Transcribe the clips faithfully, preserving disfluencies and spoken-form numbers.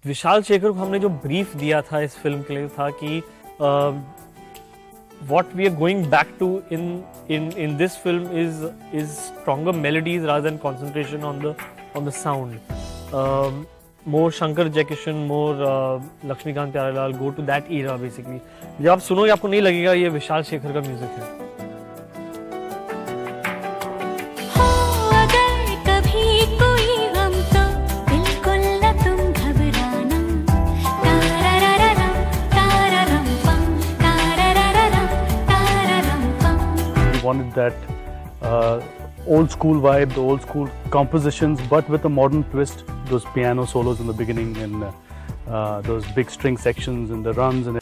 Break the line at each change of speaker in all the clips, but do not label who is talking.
विशाल शेखर को हमने जो ब्रीफ दिया था इस फिल्म के लिए था कि what we are going back to in in in this film is is stronger melodies rather than concentration on the on the sound. Um, more Shankar Jaikishan, more uh, Lakshmikant Pyarelal, go to that era basically. जब आप सुनोगे आपको नहीं लगेगा ये विशाल शेखर का music है.
Wanted that uh, old school vibe, the old school compositions, but with a modern twist. Those piano solos in the beginning and uh, uh, those big string sections and the runs and.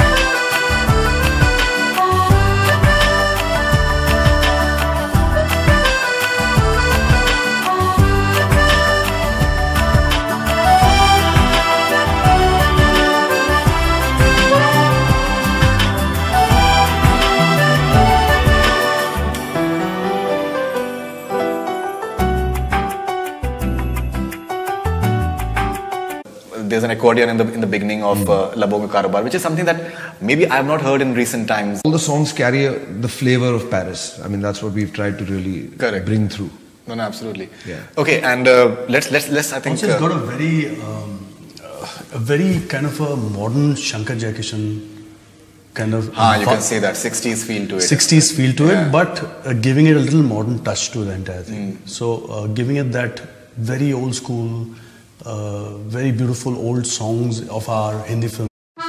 There's an accordion in the in the beginning of uh, Labo Ka Karobar, which is something that maybe I have not heard in recent times.
All the songs carry a, the flavor of Paris. I mean, that's what we've tried to really
Correct.
bring through.
No, no, absolutely.
Yeah.
Okay, and uh, let's let's let's I think.
Also, it's
uh,
got a very um, uh, a very kind of a modern Shankar Jaikishan kind of.
Ah, you can say that sixties feel to it.
sixties feel to
yeah.
it, but uh, giving it a little modern touch to the entire thing.
Mm.
So uh, giving it that very old school. Uh, very beautiful old songs of our Hindi film.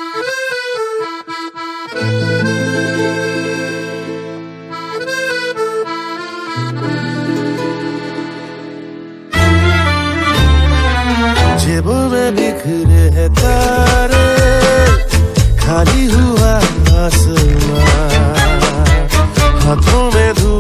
जेबों में बिखरे हैं तारे, खाली हुआ आसमां, हाथों में धूल